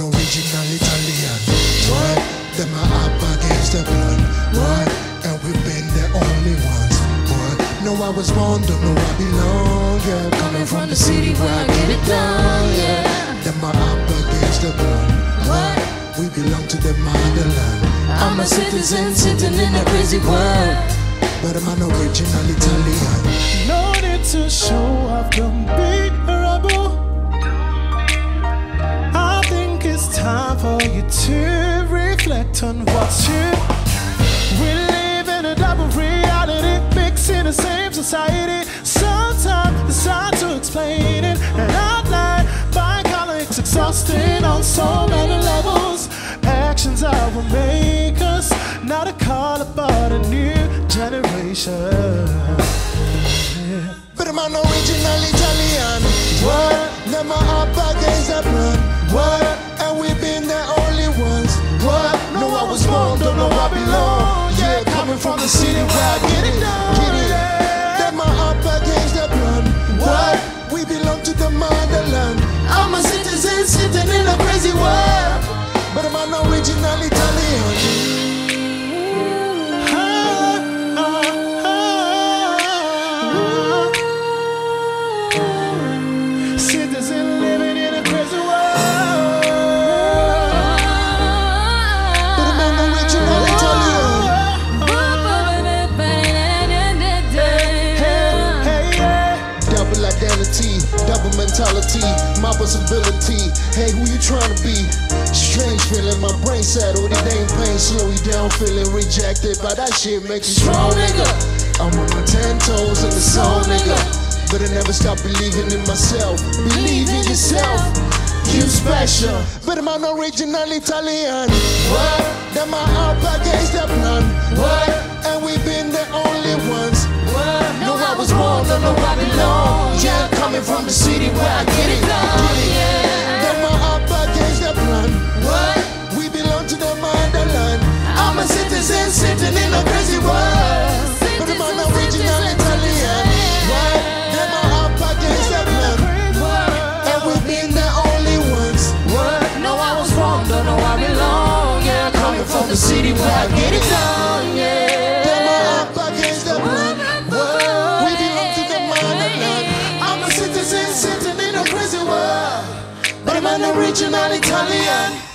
original Italian. What? Them are up against the blood. What? And we've been the only ones. What? No, I was born, don't know I belong. Yeah, coming from the city where I get it done. Yeah, them are up against the blood. What? We belong to the motherland. I'm a citizen sitting in a crazy world, but I'm an original Italian. No need to show off, don't be a rebel. I think it's time for you to reflect on what you. We live in a double reality, mixing the same society. Sometimes it's hard to explain it and outline by color. It's exhausting on so many levels. Actions are what make us, not a call about a new generation. Yeah. But I'm an original Italian. What? Them are up against the blood. What? And we've been the only ones. What? No, I was born, don't know I belong. Yeah, coming from the city where I get it done. Get it? Them are up against the blood. What? We belong to the motherland. I'm a citizen sitting in a crazy world, but I'm an original Italian. Citizen living in a crazy world, but I'm an original Italian. Double identity, double mentality, my possibility. Hey, who you trying to be? Strange feeling, my brain settled. It ain't pain, slow you down, feeling rejected. But that shit makes you strong, nigga. I'm on my 10 toes in the soul, nigga. But I never stop believing in myself. Believe in yourself. You special, but I'm an original Italian. What? Them are up against the plan. What? And we've been the only ones. what? No, I was born, don't know I belong. Yeah, coming from the city where I get it done. Yeah. Them are up against the plan. What? We belong to the motherland. I'm a citizen sitting in a crazy world, But I'm an original Italian. What? Them are up against the plan. And we've been the only ones. What? No, I was wrong, don't know I belong. Yeah, coming from the city where I get it done. Yeah. Them are up against the plan. We belong to the motherland. I'm a citizen sitting in a crazy world, But I'm an original Italian.